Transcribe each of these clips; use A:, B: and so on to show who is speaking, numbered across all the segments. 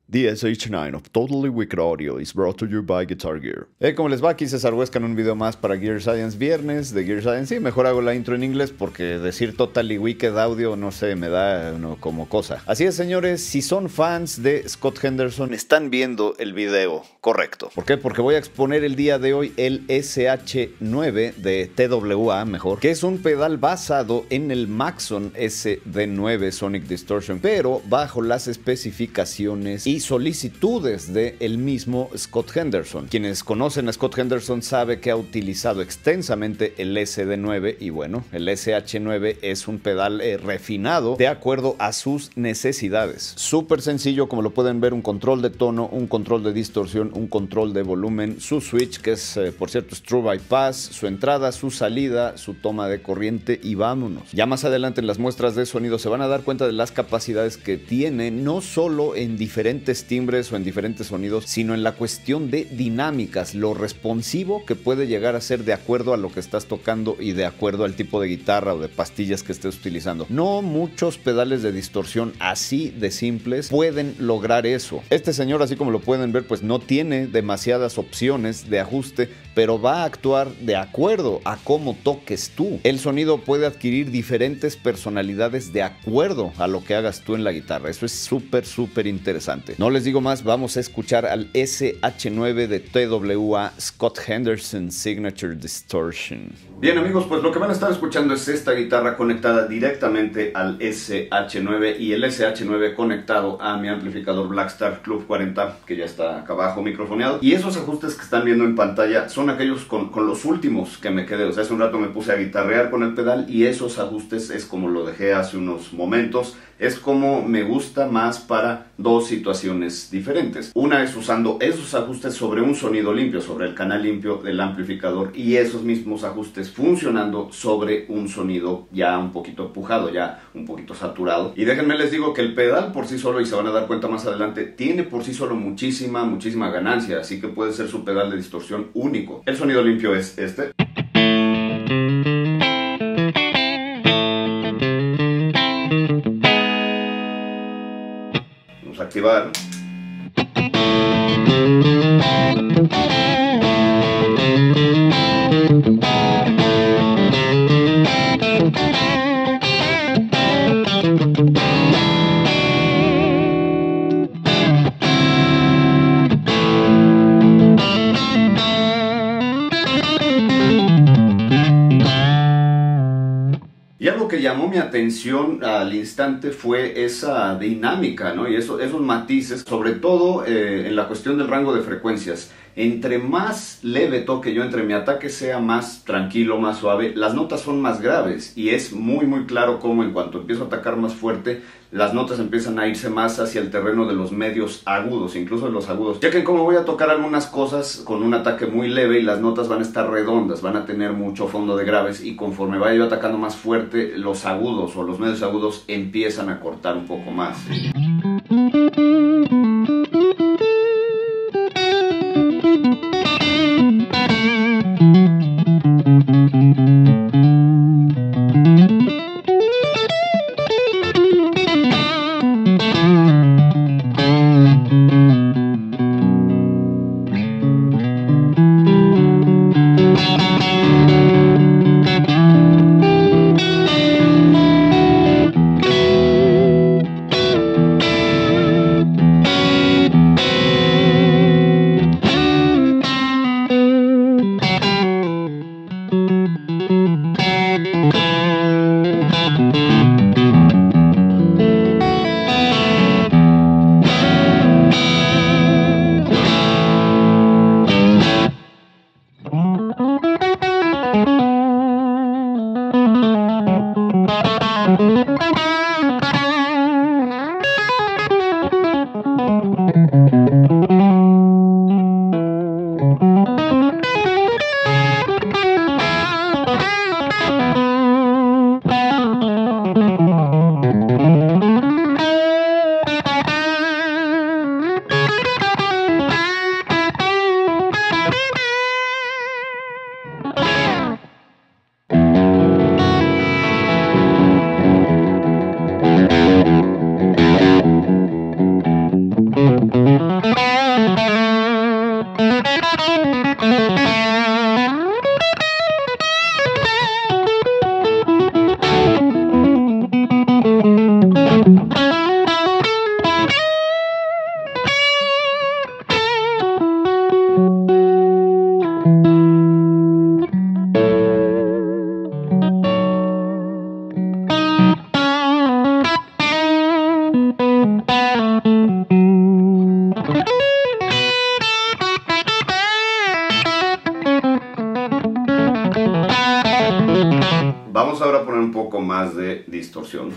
A: The SH9 of Totally Wicked Audio is brought to you by Guitar Gear. ¿Cómo les va? Aquí César Huesca en un video más para Gear Science viernes de Gear Science. Sí, mejor hago la intro en inglés porque decir Totally Wicked Audio, no sé, me da como cosa. Así es, señores, si son fans de Scott Henderson, están viendo el video correcto. ¿Por qué? Porque voy a exponer el día de hoy el SH9 de TWA, que es un pedal basado en el Maxon SD9 Sonic Distortion, pero bajo las especificaciones y solicitudes del mismo Scott Henderson. Quienes conocen a Scott Henderson saben que ha utilizado extensamente el SD9 y bueno, el SH9 es un pedal refinado de acuerdo a sus necesidades. Súper sencillo, como lo pueden ver, un control de tono, un control de distorsión, un control de volumen, su switch, que es por cierto es True Bypass, su entrada, su salida, su toma de corriente y vámonos. Ya más adelante en las muestras de sonido se van a dar cuenta de las capacidades que tiene, no solo en diferentes timbres o en diferentes sonidos, sino en la cuestión de dinámicas, lo responsivo que puede llegar a ser de acuerdo a lo que estás tocando y de acuerdo al tipo de guitarra o de pastillas que estés utilizando. No muchos pedales de distorsión así de simples pueden lograr eso. Este señor, así como lo pueden ver, pues no tiene demasiadas opciones de ajuste, pero va a actuar de acuerdo a cómo toques tú. El sonido puede adquirir diferentes personalidades de acuerdo a lo que hagas tú en la guitarra. Eso es súper interesante. No les digo más, vamos a escuchar al SH9 de TWA Scott Henderson Signature Distortion. Bien, amigos, pues lo que van a estar escuchando es esta guitarra conectada directamente al SH9 y el SH9 conectado a mi amplificador Blackstar Club 40, que ya está acá abajo microfoneado. Y esos ajustes que están viendo en pantalla son aquellos con los últimos que me quedé. O sea, hace un rato me puse a guitarrear con el pedal y esos ajustes es como lo dejé hace unos momentos. Es como me gusta más para dos situaciones diferentes. Una es usando esos ajustes sobre un sonido limpio, sobre el canal limpio del amplificador, y esos mismos ajustes funcionando sobre un sonido ya un poquito empujado, ya un poquito saturado. Y déjenme les digo que el pedal por sí solo, y se van a dar cuenta más adelante, tiene por sí solo muchísima ganancia, así que puede ser su pedal de distorsión único. El sonido limpio es este. Vamos a activar. Y algo que llamó mi atención al instante fue esa dinámica, ¿no? Y esos matices, sobre todo en la cuestión del rango de frecuencias. Entre más leve toque yo, entre mi ataque sea más tranquilo, más suave, las notas son más graves. Y es muy claro cómo en cuanto empiezo a atacar más fuerte, las notas empiezan a irse más hacia el terreno de los medios agudos, incluso de los agudos. Ya que como voy a tocar algunas cosas con un ataque muy leve y las notas van a estar redondas, van a tener mucho fondo de graves, y conforme vaya yo atacando más fuerte, los agudos o los medios agudos empiezan a cortar un poco más. Vamos ahora a poner un poco más de distorsión.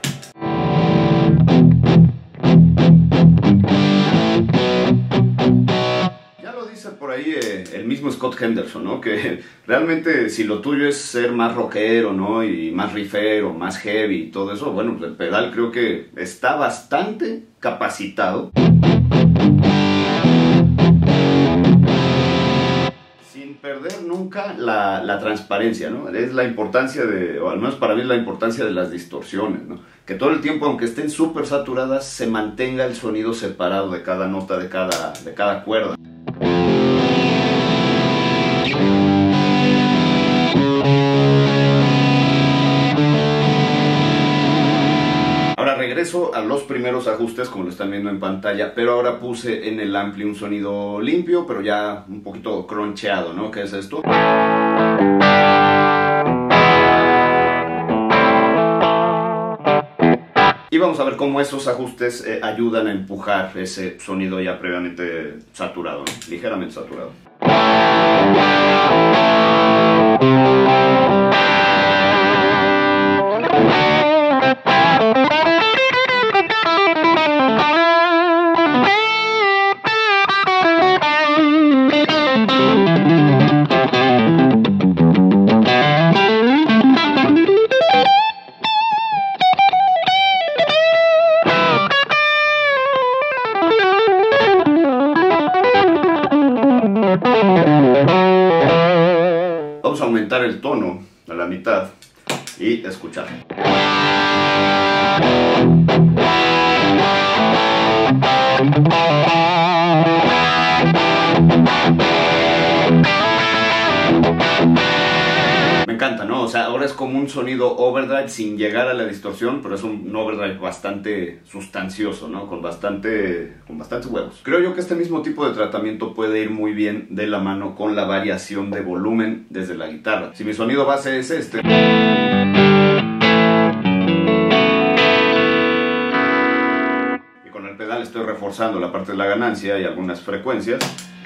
A: Ya lo dice por ahí el mismo Scott Henderson, ¿no? Que realmente si lo tuyo es ser más rockero, ¿no? Y más riffero, más heavy y todo eso, bueno, pues el pedal creo que está bastante capacitado. Perder nunca la transparencia, ¿no? Es la importancia de, o al menos para mí es la importancia de las distorsiones, ¿no? Que todo el tiempo, aunque estén súper saturadas, se mantenga el sonido separado de cada nota, de cada cuerda. Regreso a los primeros ajustes como lo están viendo en pantalla, pero ahora puse en el ampli un sonido limpio, pero ya un poquito croncheado, ¿no? ¿Qué es esto? Y vamos a ver cómo esos ajustes ayudan a empujar ese sonido ya previamente saturado, ¿no? Ligeramente saturado. Vamos a aumentar el tono a la mitad y escuchar. Me encanta, ¿no? O sea, ahora es como un sonido overdrive sin llegar a la distorsión, pero es un overdrive bastante sustancioso, ¿no? Con bastantes huevos. Creo yo que este mismo tipo de tratamiento puede ir muy bien de la mano con la variación de volumen desde la guitarra. Si mi sonido base es este, y con el pedal estoy reforzando la parte de la ganancia y algunas frecuencias,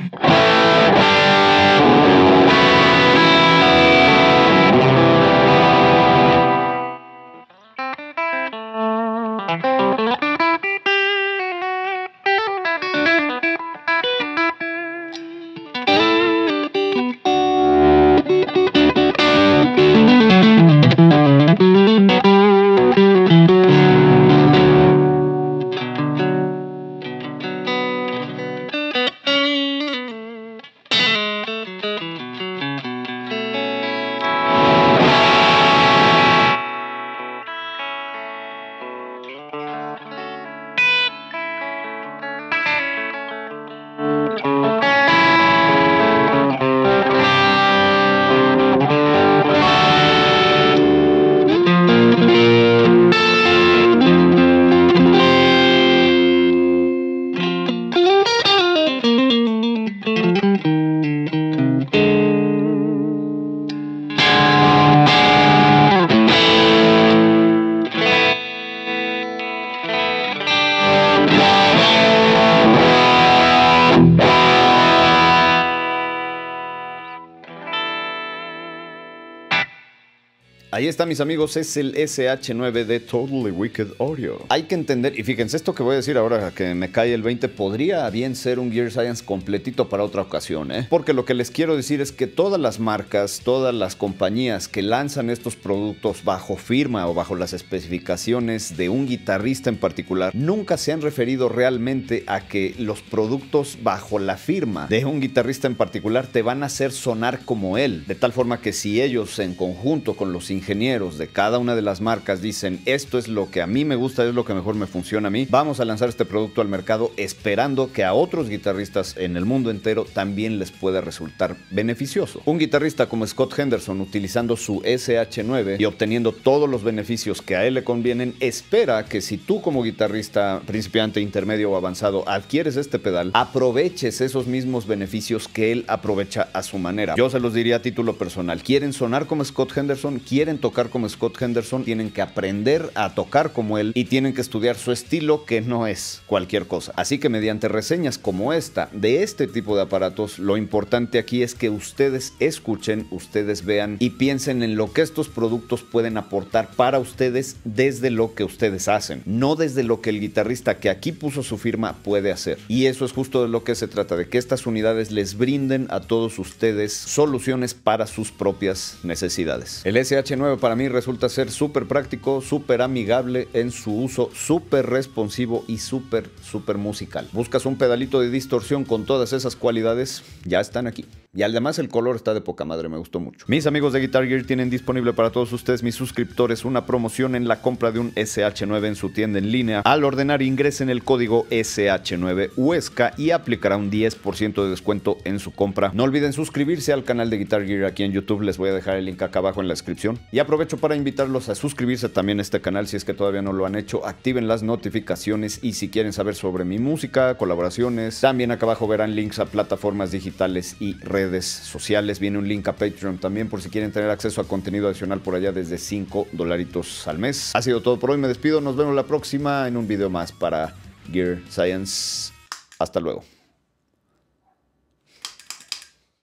A: ahí está, mis amigos, es el SH9 de Totally Wicked Audio. Hay que entender, y fíjense, esto que voy a decir ahora que me cae el 20, podría bien ser un Gear Science completito para otra ocasión, ¿eh? Porque lo que les quiero decir es que todas las marcas, todas las compañías que lanzan estos productos bajo firma o bajo las especificaciones de un guitarrista en particular, nunca se han referido realmente a que los productos bajo la firma de un guitarrista en particular te van a hacer sonar como él, de tal forma que si ellos en conjunto con los ingenieros ingenieros de cada una de las marcas dicen, esto es lo que a mí me gusta, es lo que mejor me funciona a mí, vamos a lanzar este producto al mercado esperando que a otros guitarristas en el mundo entero también les pueda resultar beneficioso. Un guitarrista como Scott Henderson, utilizando su SH9 y obteniendo todos los beneficios que a él le convienen, espera que si tú como guitarrista principiante, intermedio o avanzado adquieres este pedal, aproveches esos mismos beneficios que él aprovecha a su manera. Yo se los diría a título personal, quieren sonar como Scott Henderson, quieren tocar como Scott Henderson, tienen que aprender a tocar como él y tienen que estudiar su estilo, que no es cualquier cosa. Así que mediante reseñas como esta, de este tipo de aparatos, lo importante aquí es que ustedes escuchen, ustedes vean y piensen en lo que estos productos pueden aportar para ustedes desde lo que ustedes hacen, no desde lo que el guitarrista que aquí puso su firma puede hacer. Y eso es justo de lo que se trata, de que estas unidades les brinden a todos ustedes soluciones para sus propias necesidades. El SH9 para mí resulta ser súper práctico, súper amigable en su uso, súper responsivo y súper musical. Buscas un pedalito de distorsión con todas esas cualidades, ya están aquí. Y además el color está de poca madre, me gustó mucho. Mis amigos de Guitar Gear tienen disponible para todos ustedes, mis suscriptores, una promoción en la compra de un SH9 en su tienda en línea. Al ordenar, ingresen el código SH9 Huesca y aplicará un 10% de descuento en su compra. No olviden suscribirse al canal de Guitar Gear aquí en YouTube, les voy a dejar el link acá abajo en la descripción. Y aprovecho para invitarlos a suscribirse también a este canal si es que todavía no lo han hecho. Activen las notificaciones y si quieren saber sobre mi música, colaboraciones, también acá abajo verán links a plataformas digitales y redes sociales. Viene un link a Patreon también por si quieren tener acceso a contenido adicional por allá desde $5 al mes. Ha sido todo por hoy, me despido, nos vemos la próxima en un video más para Gear Science. Hasta luego.